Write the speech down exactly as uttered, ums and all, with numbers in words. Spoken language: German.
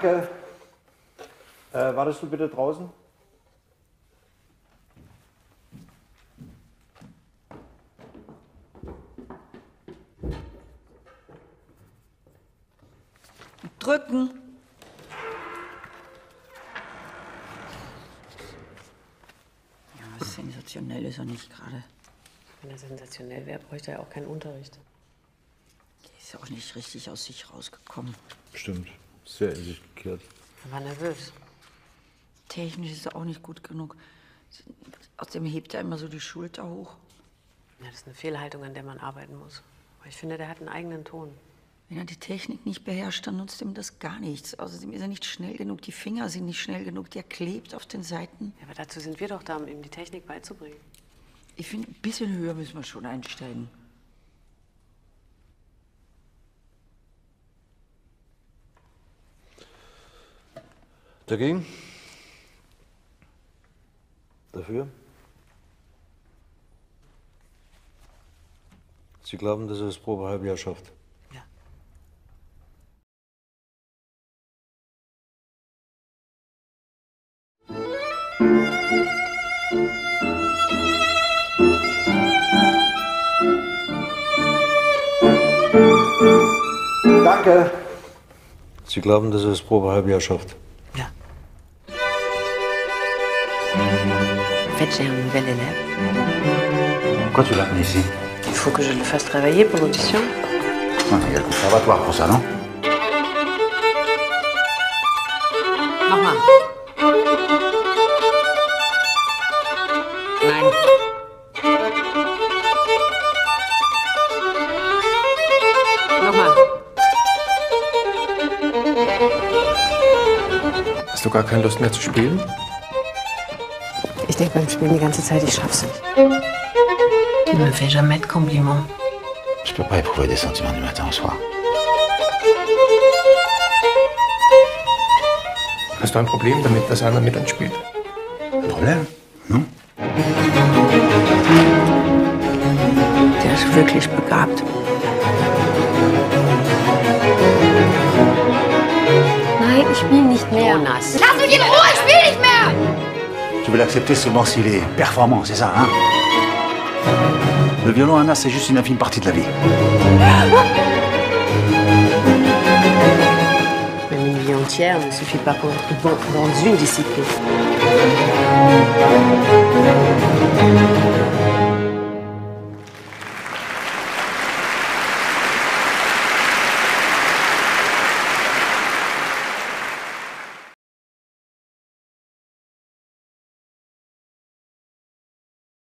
Danke. Äh, wartest du bitte draußen? Drücken. Ja, sensationell ist er nicht gerade. Wenn er sensationell wäre, bräuchte er auch keinen Unterricht. Der ist ja auch nicht richtig aus sich rausgekommen. Stimmt. Sehr in sich gekehrt. Er war nervös. Technisch ist er auch nicht gut genug. Außerdem hebt er immer so die Schulter hoch. Ja, das ist eine Fehlhaltung, an der man arbeiten muss. Aber ich finde, der hat einen eigenen Ton. Wenn er die Technik nicht beherrscht, dann nutzt ihm das gar nichts. Außerdem ist er nicht schnell genug, die Finger sind nicht schnell genug, der klebt auf den Seiten. Ja, aber dazu sind wir doch da, um ihm die Technik beizubringen. Ich finde, ein bisschen höher müssen wir schon einsteigen. Dagegen? Dafür? Sie glauben, dass er das Probehalbjahr schafft? Ja. Danke. Sie glauben, dass er das Probehalbjahr schafft? Ja. En fait, j'ai un nouvel élève. Pourquoi tu l'as amené ici? Il faut que je le fasse travailler pour l'audition. Ah, il y a le conservatoire pour ça, non? Nochmal. Nein. Nochmal. Hast du gar keine Lust mehr zu spielen? Ich denke beim Spielen die ganze Zeit, ich schaff's nicht. Il me fait jamais de compliments. Je peux pas éprouver des sentiments du matin au soir. Hast du ein Problem damit, dass einer mit uns spielt? Un problème? Non? Der ist wirklich begabt. Nein, ich spiele nicht mehr. Jonas. Lass mich in Ruhe, ich spiele nicht mehr! Tu veux l'accepter seulement s'il est performant, c'est ça, hein? Le violon, Anna, c'est juste une infime partie de la vie. Même une vie entière ne suffit pas pour être bon dans une discipline.